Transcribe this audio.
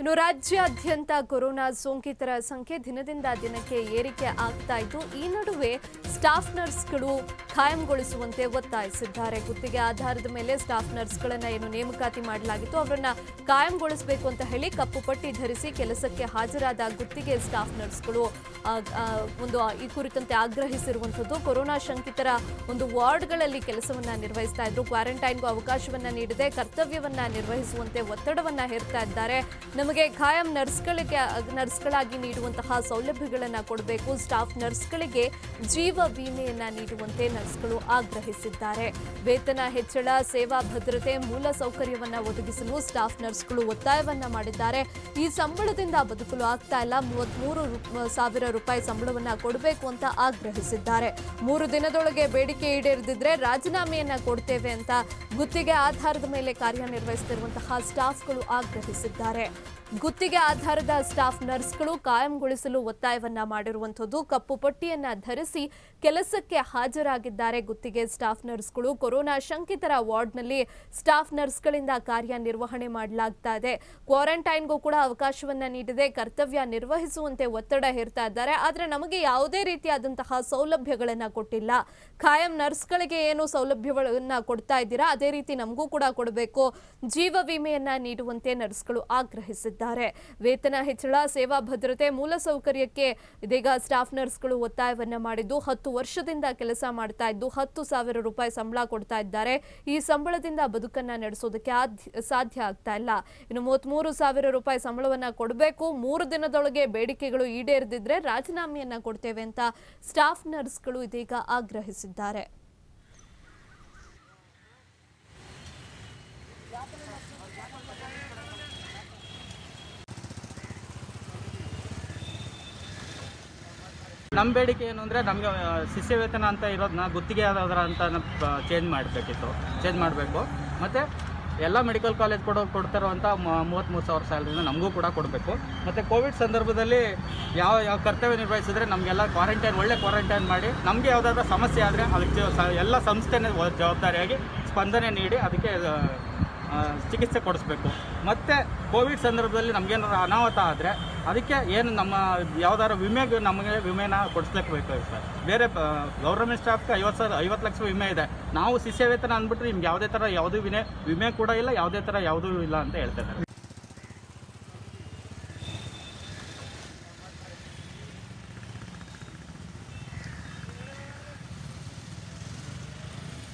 ಇನ್ನು ರಾಜ್ಯಾದ್ಯಂತ ಕೊರೋನಾ ಸೋಂಕಿತರ ಸಂಖ್ಯೆ ದಿನದಿಂದ ದಿನಕ್ಕೆ ಏರಿಕೆ ಆಗ್ತಾ ಇದ್ದು ಈ ನಡುವೆ ಸ್ಟಾಫ್ ನರ್ಸ್ಗಳು ಖಾಯಂಗೊಳಿಸುವಂತೆ ಒತ್ತಾಯಿಸಿದ್ದಾರೆ. ಗುತ್ತಿಗೆ ಆಧಾರದ ಮೇಲೆ ಸ್ಟಾಫ್ ನರ್ಸ್ಗಳನ್ನು ಏನು ನೇಮಕಾತಿ ಮಾಡಲಾಗಿತ್ತು ಅವರನ್ನ ಕಾಯಂಗೊಳಿಸಬೇಕು ಅಂತ ಹೇಳಿ ಕಪ್ಪು ಪಟ್ಟಿ ಧರಿಸಿ ಕೆಲಸಕ್ಕೆ ಹಾಜರಾದ ಗುತ್ತಿಗೆ ಸ್ಟಾಫ್ ನರ್ಸ್ಗಳು ಈ ಕುರಿತಂತೆ ಆಗ್ರಹಿಸಿರುವಂತದ್ದು. ಕೊರೋನಾ ಶಂಕಿತರ ಒಂದು ವಾರ್ಡ್ಗಳಲ್ಲಿ ಕೆಲಸವನ್ನ ನಿರ್ವಹಿಸ್ತಾ ಇದ್ರು. ಕ್ವಾರಂಟೈನ್ಗೂ ಅವಕಾಶವನ್ನ ನೀಡದೆ ಕರ್ತವ್ಯವನ್ನ ನಿರ್ವಹಿಸುವಂತೆ ಒತ್ತಡವನ್ನ ಹೇರ್ತಾ ಇದ್ದಾರೆ. ನಮಗೆ ಖಾಯಂ ನರ್ಸ್ಗಳಾಗಿ ನೀಡುವಂತಹ ಸೌಲಭ್ಯಗಳನ್ನು ಕೊಡಬೇಕು, ಸ್ಟಾಫ್ ನರ್ಸ್ಗಳಿಗೆ ಜೀವ ವಿಮೆಯನ್ನ ನೀಡುವಂತೆ ನರ್ಸ್ಗಳು ಆಗ್ರಹಿಸಿದ್ದಾರೆ. ವೇತನ ಹೆಚ್ಚಳ, ಸೇವಾ ಭದ್ರತೆ, ಮೂಲ ಸೌಕರ್ಯವನ್ನ ಒದಗಿಸಲು ಸ್ಟಾಫ್ ನರ್ಸ್ಗಳು ಒತ್ತಾಯವನ್ನ ಮಾಡಿದ್ದಾರೆ. ಈ ಸಂಬಳದಿಂದ ಬದುಕಲು ಆಗ್ತಾ ಇಲ್ಲ, 33,000 ರೂಪಾಯಿ ಸಂಬಳವನ್ನ ಕೊಡಬೇಕು ಅಂತ ಆಗ್ರಹಿಸಿದ್ದಾರೆ. 3 ದಿನದೊಳಗೆ ಬೇಡಿಕೆ ಈಡೇರದಿದ್ರೆ ರಾಜೀನಾಮೆಯನ್ನ ಕೊಡ್ತೇವೆ ಅಂತ ಗುತ್ತಿಗೆ ಆಧಾರದ ಮೇಲೆ ಕಾರ್ಯನಿರ್ವಹಿಸುತ್ತಿರುವಂತಹ ಸ್ಟಾಫ್ಗಳು ಆಗ್ರಹಿಸಿದ್ದಾರೆ. ಗುತ್ತಿಗೆ ಆಧಾರದ ಸ್ಟಾಫ್ ನರ್ಸ್ಗಳು ಕಾಯಂಗೊಳಿಸಲು ಒತ್ತಾಯವನ್ನ ಮಾಡಿರುವಂತದ್ದು. ಕಪ್ಪು ಪಟ್ಟಿಯನ್ನ ಧರಿಸಿ ಕೆಲಸಕ್ಕೆ ಹಾಜರಾಗಿದ್ದಾರೆ ಗುತ್ತಿಗೆ ಸ್ಟಾಫ್ ನರ್ಸ್ಗಳು. ಕೊರೋನಾ ಶಂಕಿತರ ವಾರ್ಡ್ನಲ್ಲಿ ಸ್ಟಾಫ್ ನರ್ಸ್ಗಳಿಂದ ಕಾರ್ಯನಿರ್ವಹಣೆ ಮಾಡಲಾಗ್ತಾ ಇದೆ. ಕ್ವಾರಂಟೈನ್ಗೂ ಕೂಡ ಅವಕಾಶವನ್ನ ನೀಡದೆ ಕರ್ತವ್ಯ ನಿರ್ವಹಿಸುವಂತೆ ಒತ್ತಡ ಹೇರ್ತಾ ಇದ್ದಾರೆ. ಆದರೆ ನಮಗೆ ಯಾವುದೇ ರೀತಿಯಾದಂತಹ ಸೌಲಭ್ಯಗಳನ್ನ ಕೊಟ್ಟಿಲ್ಲ. ಖಾಯಂ ನರ್ಸ್ಗಳಿಗೆ ಏನು ಸೌಲಭ್ಯಗಳನ್ನ ಕೊಡ್ತಾ ಇದ್ದೀರಾ ಅದೇ ರೀತಿ ನಮಗೂ ಕೂಡ ಕೊಡಬೇಕು, ಜೀವ ವಿಮೆಯನ್ನ ನೀಡುವಂತೆ ನರ್ಸ್ಗಳು ಆಗ್ರಹಿಸಿದ್ದಾರೆ. ವೇತನ ಹೆಚ್ಚಳ, ಸೇವಾ ಭದ್ರತೆ, ಮೂಲ ಸೌಕರ್ಯಕ್ಕೆ ಇದೀಗ ಸ್ಟಾಫ್ ನರ್ಸ್ಗಳು ಒತ್ತಾಯವನ್ನ ಮಾಡಿದ್ದು 10 ವರ್ಷದಿಂದ ಕೆಲಸ ಮಾಡ್ತಾ ಇದ್ದು 10,000 ರೂಪಾಯಿ ಸಂಬಳ ಕೊಡ್ತಾ ಇದ್ದಾರೆ. ಈ ಸಂಬಳದಿಂದ ಬದುಕನ್ನ ನಡೆಸೋದಕ್ಕೆ ಸಾಧ್ಯ ಆಗ್ತಾ ಇಲ್ಲ. ಇನ್ನು 33,000 ರೂಪಾಯಿ ಸಂಬಳವನ್ನ ಕೊಡಬೇಕು, 3 ದಿನದೊಳಗೆ ಬೇಡಿಕೆಗಳು ಈಡೇರದಿದ್ರೆ ರಾಜೀನಾಮೆಯನ್ನ ಕೊಡ್ತೇವೆ ಅಂತ ಸ್ಟಾಫ್ ನರ್ಸ್ಗಳು ಇದೀಗ ಆಗ್ರಹಿಸಿದ್ದಾರೆ. ನಮ್ಮ ಬೇಡಿಕೆ ಏನು ಅಂದರೆ ನಮಗೆ ಶಿಷ್ಯ ವೇತನ ಅಂತ ಇರೋದನ್ನ ಗುತ್ತಿಗೆ ಆದದ್ರ ಅಂತ ಚೇಂಜ್ ಮಾಡಬೇಕು. ಮತ್ತು ಎಲ್ಲ ಮೆಡಿಕಲ್ ಕಾಲೇಜ್ ಕೊಡ್ತಾರೋಂಥ 33,000 ಸ್ಯಾಲ್ರಿನ ನಮಗೂ ಕೂಡ ಕೊಡಬೇಕು. ಮತ್ತು ಕೋವಿಡ್ ಸಂದರ್ಭದಲ್ಲಿ ಯಾವ ಕರ್ತವ್ಯ ನಿರ್ವಹಿಸಿದ್ರೆ ನಮಗೆಲ್ಲ ಒಳ್ಳೆ ಕ್ವಾರಂಟೈನ್ ಮಾಡಿ ನಮಗೆ ಯಾವುದಾದ್ರೂ ಸಮಸ್ಯೆ ಆದರೆ ಅದಕ್ಕೆ ಎಲ್ಲ ಸಂಸ್ಥೆನೇ ಜವಾಬ್ದಾರಿಯಾಗಿ ಸ್ಪಂದನೆ ನೀಡಿ ಅದಕ್ಕೆ ಚಿಕಿತ್ಸೆ ಕೊಡಿಸ್ಬೇಕು. ಮತ್ತು ಕೋವಿಡ್ ಸಂದರ್ಭದಲ್ಲಿ ನಮಗೇನಾದ್ರು ಅನಾಹುತ ಆದರೆ ಅದಕ್ಕೆ ಏನು ನಮ್ಮ ಯಾವುದಾದ್ರು ನಮಗೆ ವಿಮೆನ ಕೊಡಿಸ್ಲೇಬೇಕು ಸರ್. ಬೇರೆ ಗೌರ್ಮೆಂಟ್ ಸ್ಟಾಫ್ಗೆ 50 ಲಕ್ಷ ವಿಮೆ ಇದೆ. ನಾವು ಶಿಷ್ಯ ವೇತನ ಅಂದ್ಬಿಟ್ರೆ ನಿಮ್ಗೆ ಯಾವುದೇ ಥರ ವಿಮೆ ಕೂಡ ಇಲ್ಲ, ಯಾವುದೇ ಥರ ಯಾವುದೂ ಇಲ್ಲ ಅಂತ ಹೇಳ್ತಾ ಇದ್ದಾರೆ.